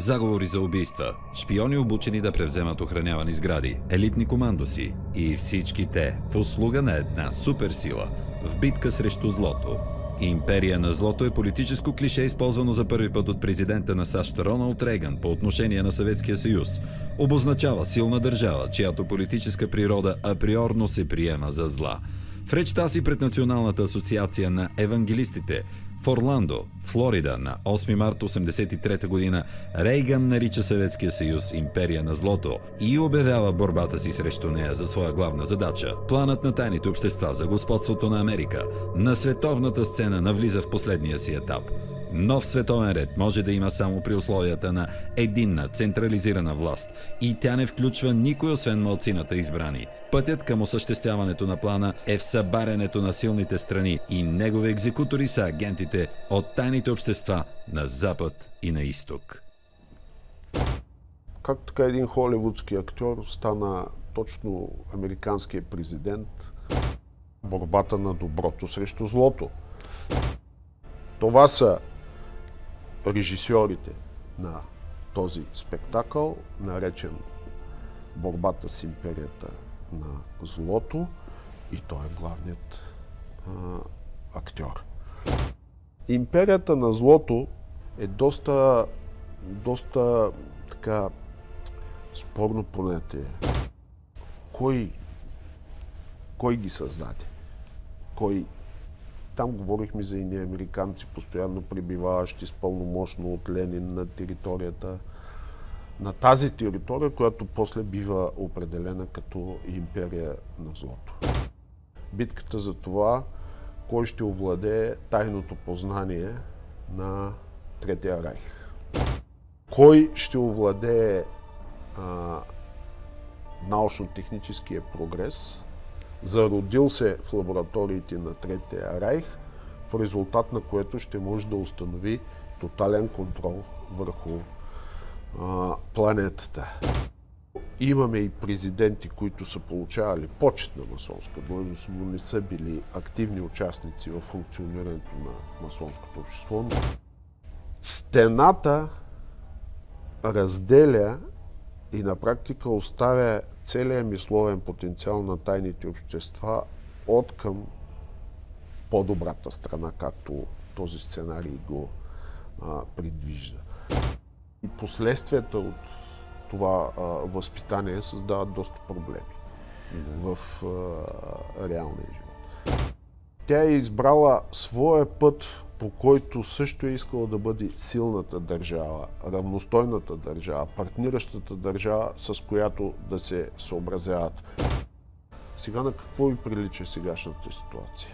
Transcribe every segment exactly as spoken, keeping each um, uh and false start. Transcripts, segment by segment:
Заговори за убийства, шпиони обучени да превземат охранявани сгради, елитни командоси и всички те в услуга на една суперсила в битка срещу злото. Империя на злото е политическо клише, използвано за първи път от президента на САЩ Роналд Рейган по отношение на Съветския съюз. Обозначава силна държава, чиято политическа природа априорно се приема за зла. В речта си пред Националната асоциация на евангелистите в Орландо, Флорида, на осми март осемдесет и трета година, Рейган нарича Съветския съюз империя на злото и обявява борбата си срещу нея за своя главна задача. Планът на тайните общества за господството на Америка на световната сцена навлиза в последния си етап. Нов световен ред може да има само при условията на единна, централизирана власт и тя не включва никой освен малцината избрани. Пътят към осъществяването на плана е в събарянето на силните страни и негови екзекутори са агентите от тайните общества на Запад и на Изток. Как така един холивудски актьор стана точно американския президент? Борбата на доброто срещу злото. Това са режисьорите на този спектакъл, наречен Борбата с империята на злото, и той е главният а, актьор. Империята на злото е доста, доста така спорно понятие. Кой, кой ги създаде? Кой? Там говорихме за едни американци, постоянно пребиваващи с пълномощно от Ленин на територията, на тази територия, която после бива определена като империя на злото. Битката за това, кой ще овладее тайното познание на Третия райх. Кой ще овладее а, научно-техническия прогрес, зародил се в лабораториите на Третия райх, в резултат на което ще може да установи тотален контрол върху а, планетата. Имаме и президенти, които са получавали почет на масонска длъжност, но не са били активни участници в функционирането на масонското общество. Стената разделя и на практика оставя целият мисловен потенциал на тайните общества от към по-добрата страна, както този сценарий го а, предвижда. И последствията от това а, възпитание създават доста проблеми да. в а, реалния живот. Тя е избрала своя път, по който също е искала да бъде силната държава, равностойната държава, партниращата държава, с която да се съобразяват. Сега на какво ви прилича сегашната ситуация?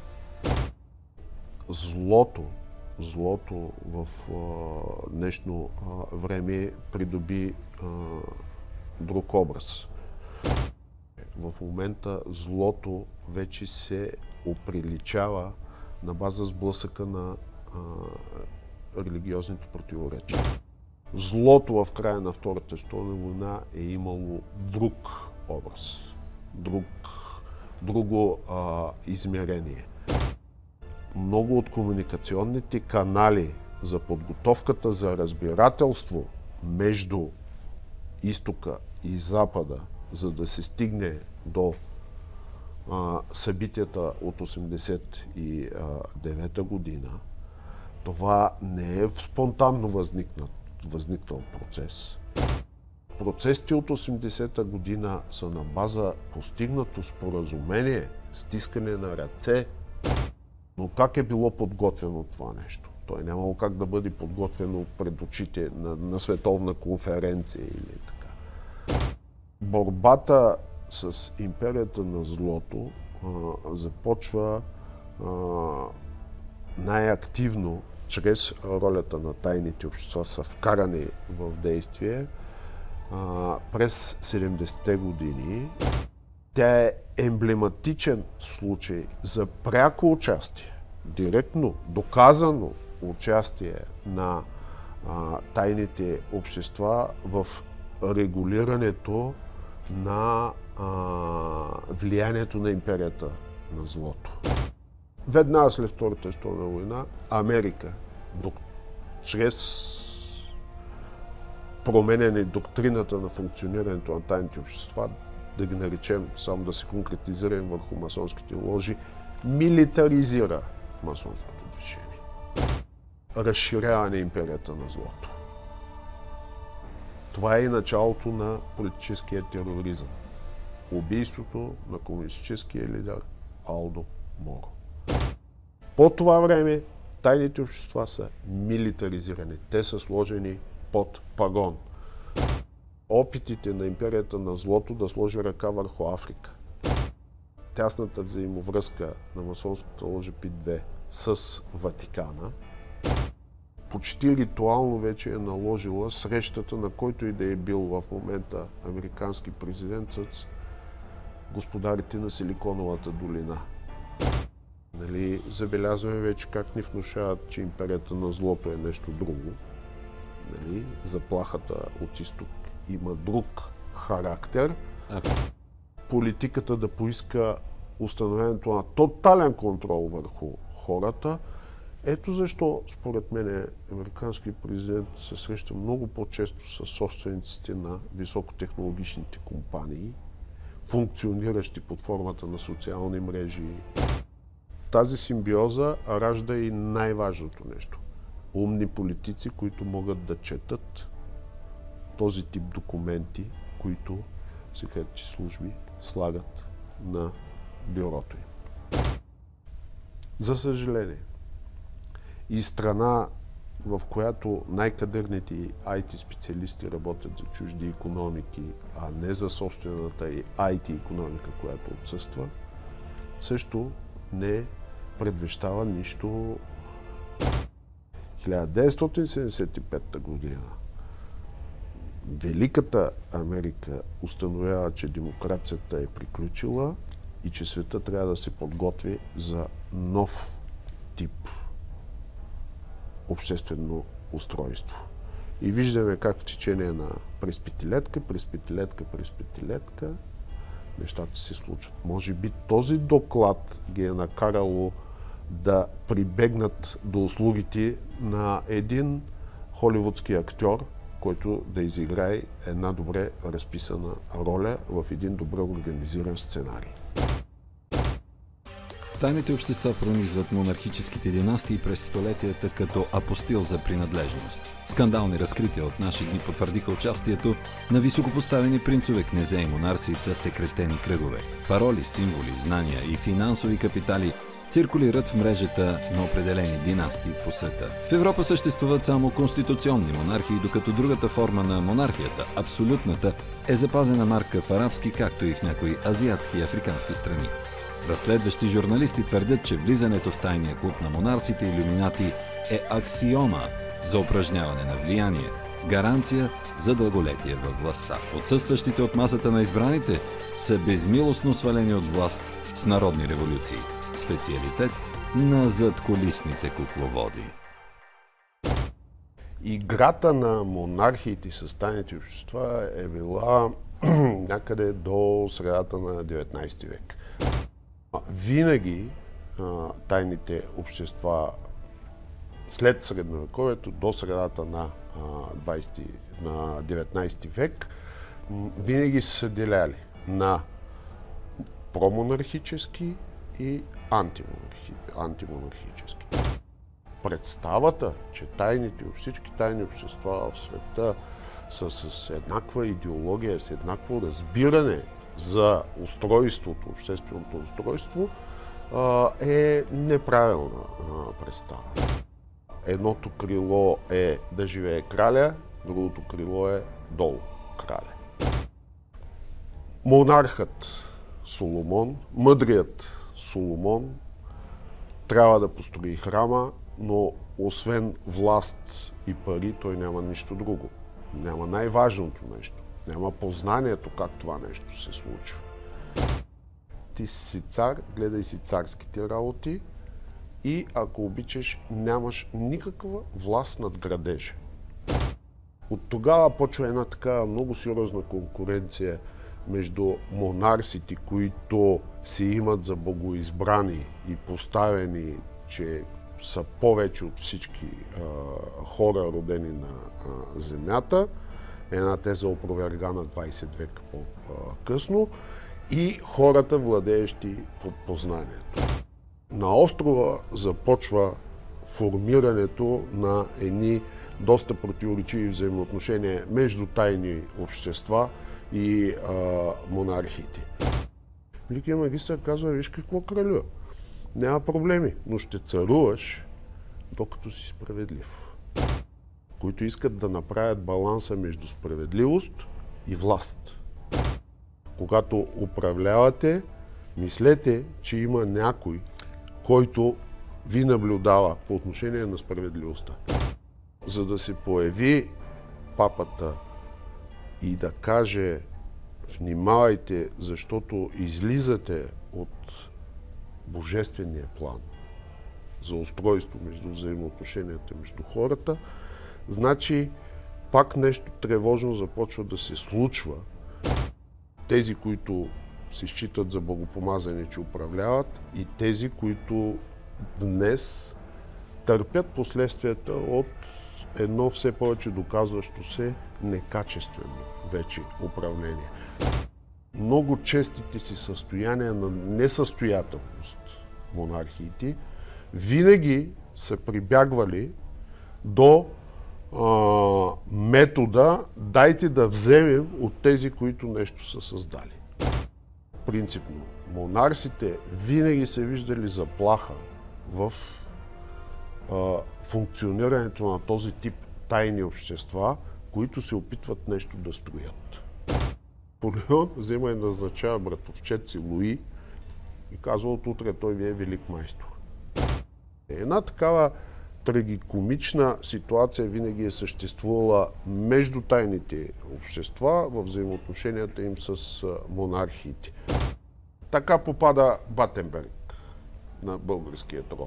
Злото, злото в а, днешно а, време придоби а, друг образ. В момента злото вече се оприличава на база сблъсъка на а, религиозните противоречия. Злото в края на Втората световна война е имало друг образ, друг, друго а, измерение. Много от комуникационните канали за подготовката за разбирателство между изтока и запада, за да се стигне до а, събитията от осемдесет и девета година, това не е спонтанно възникнал, възникнал процес. Процесите от осемдесета година са на база постигнато споразумение, стискане на ръце. Но как е било подготвено това нещо? То е нямало как да бъде подготвено пред очите на, на световна конференция или така. Борбата с империята на злото а, започва а, най-активно чрез ролята на тайните общества са вкарани в действие а, през седемдесетте години. Тя е емблематичен случай за пряко участие, директно, доказано участие на а, тайните общества в регулирането на а, влиянието на империята на злото. Веднага след Втората световна война Америка, до, чрез променяне доктрината на функционирането на тайните общества, да ги наречем, само да се конкретизираме върху масонските ложи, милитаризира масонското движение. Разширяване империята на злото. Това е и началото на политическия тероризъм. Убийството на комунистическия лидер Алдо Моро. По това време тайните общества са милитаризирани. Те са сложени под пагон. Опитите на империята на злото да сложи ръка върху Африка. Тясната взаимовръзка на масонската ложа Пи две с Ватикана почти ритуално вече е наложила срещата, на който и да е бил в момента американски президент с господарите на Силиконовата долина. Нали, забелязваме вече как ни внушават, че империята на злото е нещо друго. Нали, заплахата от изток има друг характер. Политиката да поиска установяването на тотален контрол върху хората. Ето защо, според мен, американският президент се среща много по-често с собствениците на високотехнологичните компании, функциониращи под формата на социални мрежи. Тази симбиоза ражда и най-важното нещо. Умни политици, които могат да четат този тип документи, които секретните служби слагат на бюрото им. За съжаление, и страна, в която най-кадърните ай ти специалисти работят за чужди икономики, а не за собствената и ай ти икономика, която отсъства, също не предвещава нищо. хиляда деветстотин седемдесет и пета година Великата Америка установява, че демокрацията е приключила и че света трябва да се подготви за нов тип обществено устройство. И виждаме как в течение на през петилетка, през петилетка, през петилетка нещата се случват. Може би този доклад ги е накарало да прибегнат до услугите на един холивудски актьор, който да изиграе една добре разписана роля в един добре организиран сценарий. Тайните общества пронизват монархическите династии през столетията като апостил за принадлежност. Скандални разкрития от наши дни потвърдиха участието на високопоставени принцове, князе и монарси в засекретени кръгове. Пароли, символи, знания и финансови капитали циркулират в мрежата на определени династии по света. В Европа съществуват само конституционни монархии, докато другата форма на монархията, абсолютната, е запазена марка в арабски, както и в някои азиатски и африкански страни. Разследващи журналисти твърдят, че влизането в тайния клуб на монарсите и илюминати е аксиома за упражняване на влияние, гаранция за дълголетие във властта. Отсъстващите от масата на избраните са безмилостно свалени от власт с народни революции. Специалитет на задкулисните кукловоди. Играта на монархиите с тайните общества е била някъде до средата на деветнайсети век. Винаги а, тайните общества след средновековието до средата на, а, двайсети, на деветнайсети век винаги са се деляли на промонархически и антимонархи, антимонархически. Представата, че тайните, всички тайни общества в света са с еднаква идеология, с еднакво разбиране за устройството, общественото устройство, е неправилна представа. Едното крило е да живее краля, другото крило е долу краля. Монархът Соломон, мъдрият Соломон, трябва да построи храма, но освен власт и пари, той няма нищо друго. Няма най-важното нещо. Няма познанието как това нещо се случва. Ти си цар, гледай си царските работи и, ако обичаш, нямаш никаква власт над градежа. От тогава почва една така много сериозна конкуренция между монарсите, които се имат за богоизбрани и поставени, че са повече от всички а, хора, родени на а, земята, една теза опровергана двайсет века по-късно, и хората, владеещи познанието. На острова започва формирането на едни доста противоречиви взаимоотношения между тайни общества и а, монархиите. Великият магистър казва: виж какво кралю, няма проблеми, но ще царуваш, докато си справедлив. Които искат да направят баланса между справедливост и власт. Когато управлявате, мислете, че има някой, който ви наблюдава по отношение на справедливостта. За да се появи папата и да каже: внимавайте, защото излизате от божествения план за устройство между взаимоотношенията между хората, значи пак нещо тревожно започва да се случва. Тези, които се считат за богопомазани, че управляват, и тези, които днес търпят последствията от едно все повече доказващо се некачествено вече управление. Много честите си състояния на несъстоятелност монархиите винаги са прибягвали до а, метода: дайте да вземем от тези, които нещо са създали. Принципно, монарсите винаги са виждали заплаха в а, функционирането на този тип тайни общества, които се опитват нещо да строят. Наполеон взема и назначава братовчет си Луи и казва: от утре той ви е велик майстор. Една такава трагикомична ситуация винаги е съществувала между тайните общества в взаимоотношенията им с монархиите. Така попада Батенберг на българския трон.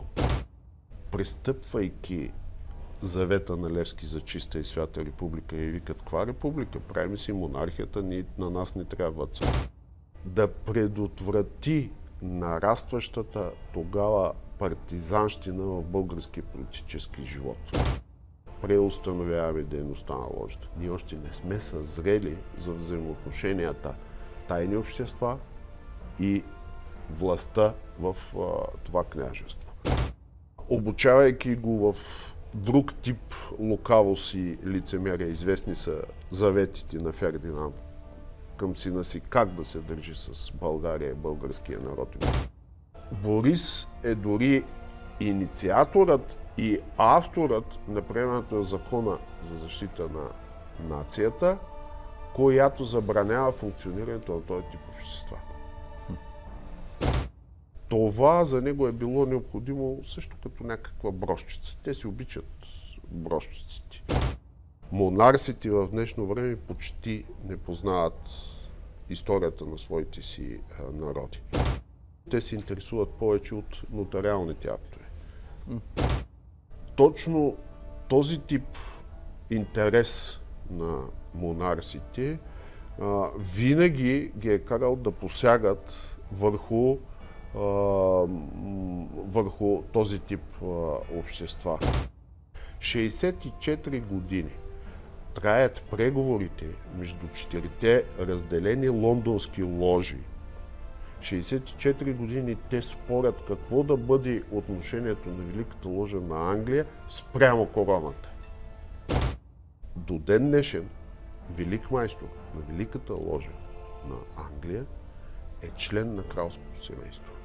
Престъпвайки завета на Левски за чиста и свята република, и викат: каква република? Правим си монархията, ни, на нас не трябва цар. Да предотврати нарастващата тогава партизанщина в българския политически живот. Преустановяваме дейността на ложата. Ние още не сме съзрели за взаимоотношенията тайни общества и властта в а, това княжество. Обучавайки го в друг тип лукавост и лицемерие, известни са заветите на Фердинанд към сина си как да се държи с България и българския народ. Борис е дори инициаторът и авторът на приемането на закона за защита на нацията, която забранява функционирането на този тип общества. Това за него е било необходимо също като някаква брошчица. Те си обичат брошчиците. Монарсите в днешно време почти не познават историята на своите си народи. Те се интересуват повече от нотариалните актове. Точно този тип интерес на монарсите а, винаги ги е карал да посягат върху, а, върху този тип а, общества. шейсет и четири години траят преговорите между четирите разделени лондонски ложи. шейсет и четири години те спорят какво да бъде отношението на Великата ложа на Англия спрямо короната. До ден днешен велик майстор на Великата ложа на Англия е член на кралското семейство.